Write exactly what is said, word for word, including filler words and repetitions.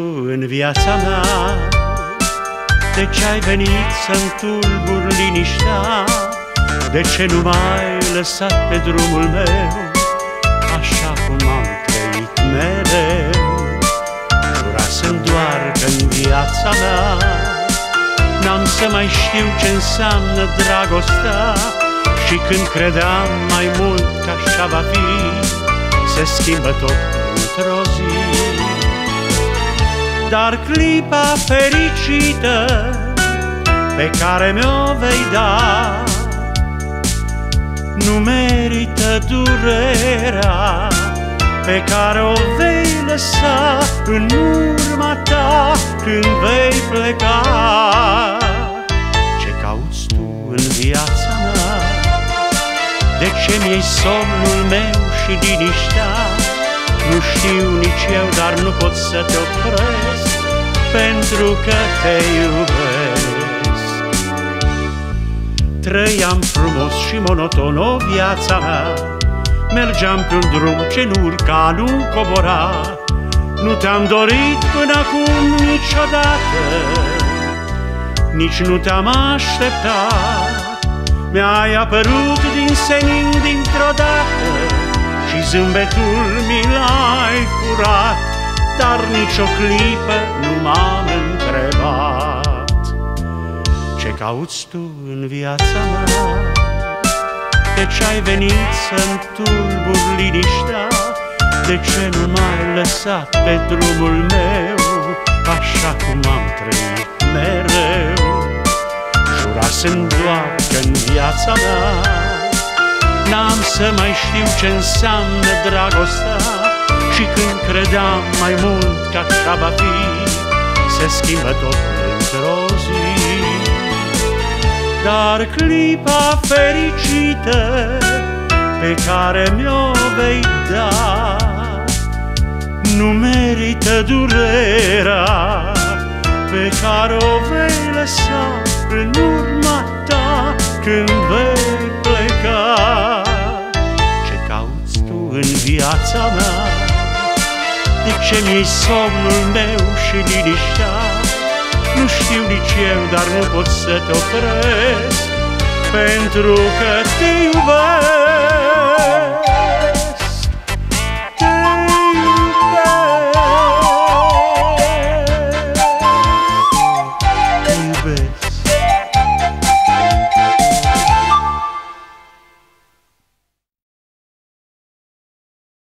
în viața mea? De ce ai venit să-mi tulburi liniștea? De ce nu m-ai lăsat pe drumul meu, așa cum am trăit mereu? Jura să-mi doarcă în viața mea, n-am să mai știu ce înseamnă dragostea. Și când credeam mai mult că așa va fi, se schimbă tot într-o zi. Dar clipa fericită pe care mi-o vei da nu merită durerea pe care o vei lăsa în urma ta când vei pleca. Ce cauți tu în viața mea? De ce mi-ai somnul meu și liniștea? Nu știu nici eu, dar nu pot să te opresc, pentru că te iubesc. Trăiam frumos și monoton o viața mea, mergeam pe un drum ce nu urca, nu cobora. Nu te-am dorit până acum niciodată, nici nu te-am așteptat. Mi-ai apărut din senin dintr-o dată și zâmbetul mi l-ai furat, dar nici o clipă nu m-am întrebat. Ce cauți tu în viața mea? De ce ai venit să-mi tulburi liniștea? De ce nu m-ai lăsat pe drumul meu, așa cum am trăit mereu? Jura să-mi doarcă în viața mea, n-am să mai știu ce înseamnă dragostea. Și când credeam mai mult că așa va fi, se schimbă tot într-o zi. Dar clipa fericită pe care mi-o vei da nu merită durerea pe care o vei lăsa în urma ta când vei pleca. Ce cauți tu în viața mea? De ce mi-ai somnul meu și liniștea? Nu știu nici eu, dar nu pot să te opresc, pentru că te iubesc.